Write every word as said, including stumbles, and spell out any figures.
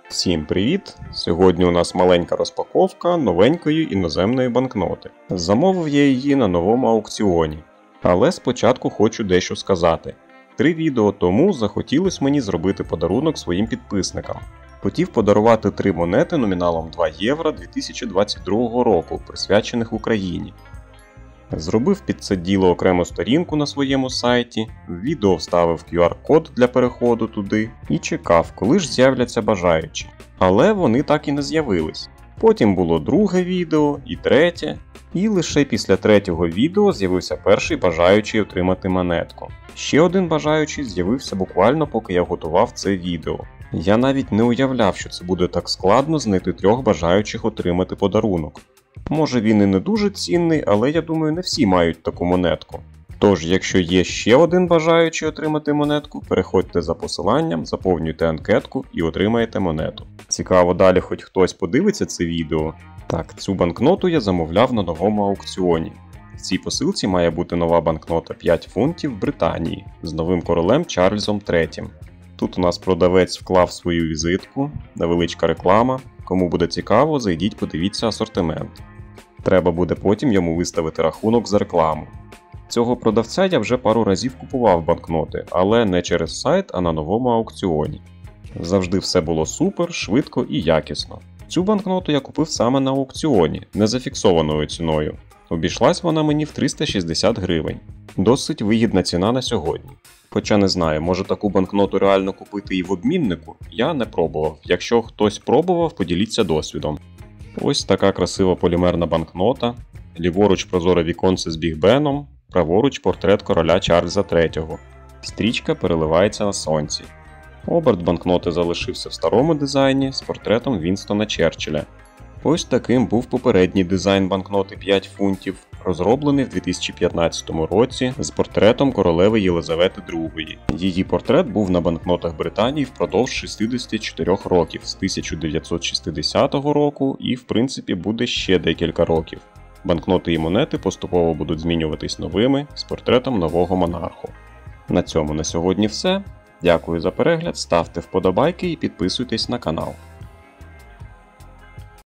Всім привіт! Сьогодні у нас маленька розпаковка новенької іноземної банкноти. Замовив я її на новому аукціоні. Але спочатку хочу дещо сказати. Три відео тому захотілось мені зробити подарунок своїм підписникам. Хотів подарувати три монети номіналом два євро дві тисячі двадцять другого року, присвячених Україні. Зробив під це діло окрему сторінку на своєму сайті, в відео вставив кю ар-код для переходу туди і чекав, коли ж з'являться бажаючі. Але вони так і не з'явились. Потім було друге відео і третє, і лише після третього відео з'явився перший бажаючий отримати монетку. Ще один бажаючий з'явився буквально поки я готував це відео. Я навіть не уявляв, що це буде так складно знайти трьох бажаючих отримати подарунок. Може він і не дуже цінний, але я думаю, не всі мають таку монетку. Тож, якщо є ще один бажаючий отримати монетку, переходьте за посиланням, заповнюйте анкетку і отримаєте монету. Цікаво, далі хоч хтось подивиться це відео? Так, цю банкноту я замовляв на новому аукціоні. В цій посилці має бути нова банкнота п'ять фунтів Британії з новим королем Чарльзом третім. Тут у нас продавець вклав свою візитку, невеличка реклама. Кому буде цікаво, зайдіть, подивіться асортимент. Треба буде потім йому виставити рахунок за рекламу. Цього продавця я вже пару разів купував банкноти, але не через сайт, а на новому аукціоні. Завжди все було супер, швидко і якісно. Цю банкноту я купив саме на аукціоні, не за фіксованою ціною. Обійшлась вона мені в триста шістдесят гривень. Досить вигідна ціна на сьогодні. Хоча не знаю, може таку банкноту реально купити і в обміннику, я не пробував. Якщо хтось пробував, поділіться досвідом. Ось така красива полімерна банкнота. Ліворуч прозоре віконце з бігбеном, праворуч портрет короля Чарльза третього. Стрічка переливається на сонці. Оберт банкноти залишився в старому дизайні з портретом Вінстона Черчилля. Ось таким був попередній дизайн банкноти п'ять фунтів, розроблений в дві тисячі п'ятнадцятому році з портретом королеви Єлизавети другої. Її портрет був на банкнотах Британії впродовж шістдесят чотири років з тисяча дев'ятсот шістдесятого року і в принципі буде ще декілька років. Банкноти і монети поступово будуть змінюватись новими з портретом нового монарху. На цьому на сьогодні все. Дякую за перегляд, ставте вподобайки і підписуйтесь на канал.